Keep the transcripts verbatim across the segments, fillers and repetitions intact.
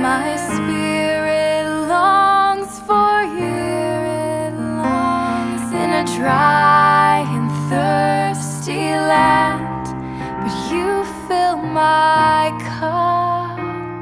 My spirit longs for you, it longs in a dry and thirsty land, but you fill my cup.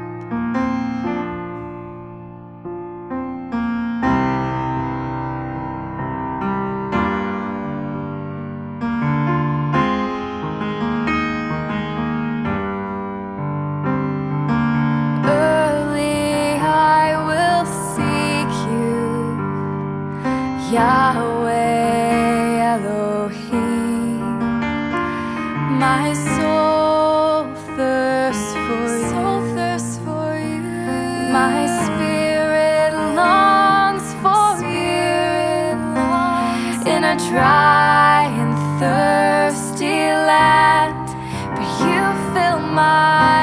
Yahweh Elohim, my soul thirsts for you. Soul thirsts for you. My spirit longs for you. Longs in a dry and thirsty land, but you fill my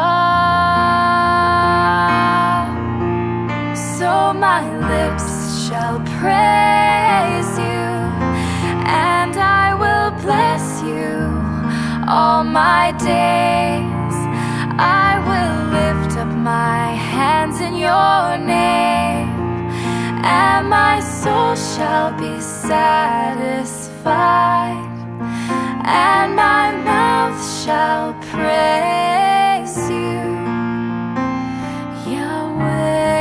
cup. So my lips shall praise you, and I will bless you all my days. I will lift up my hands in your name, and my soul shall be satisfied, and my mouth shall praise you, Yahweh.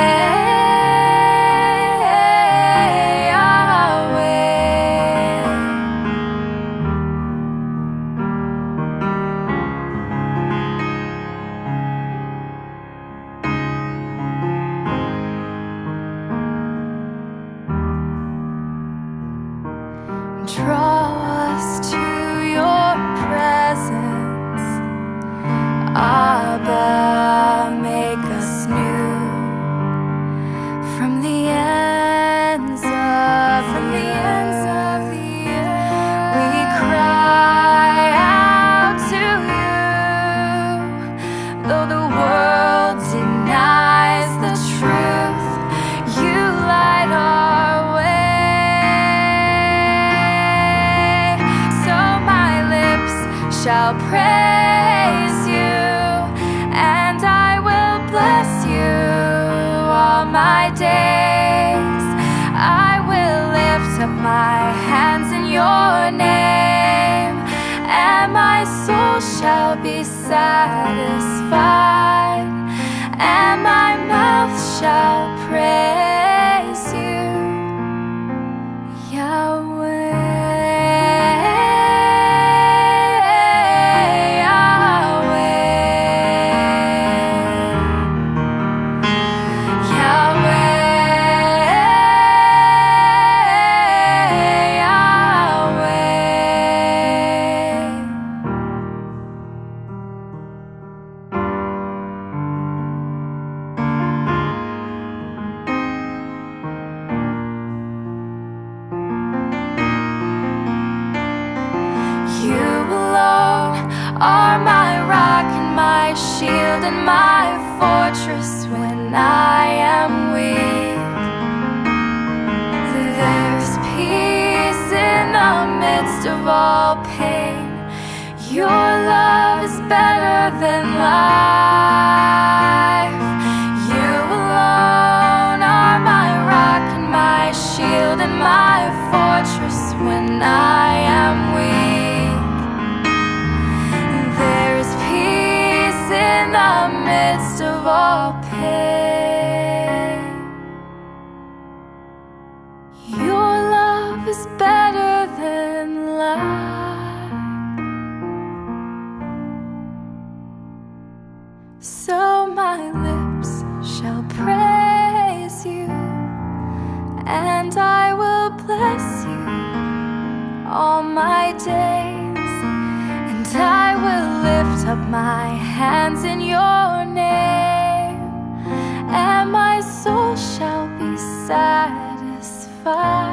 Draw us to your presence, Abba, make us new. From the ends of, from the ends of the earth, we cry out to you. Though the world denies the truth, you light our way. Shall praise you, and I will bless you all my days. I will lift up my hands in your name, and my soul shall be satisfied, and my mouth shall praise you, Yahweh. Are my rock and my shield and my fortress when I am weak. There's peace in the midst of all pain. Your love is better than life. You alone are my rock and my shield and my fortress when I am weak. In the midst of all pain, your love is better than life. So my lips shall praise you, and I will bless you all my days, and I will lift up my hands in your name, and my soul shall be satisfied.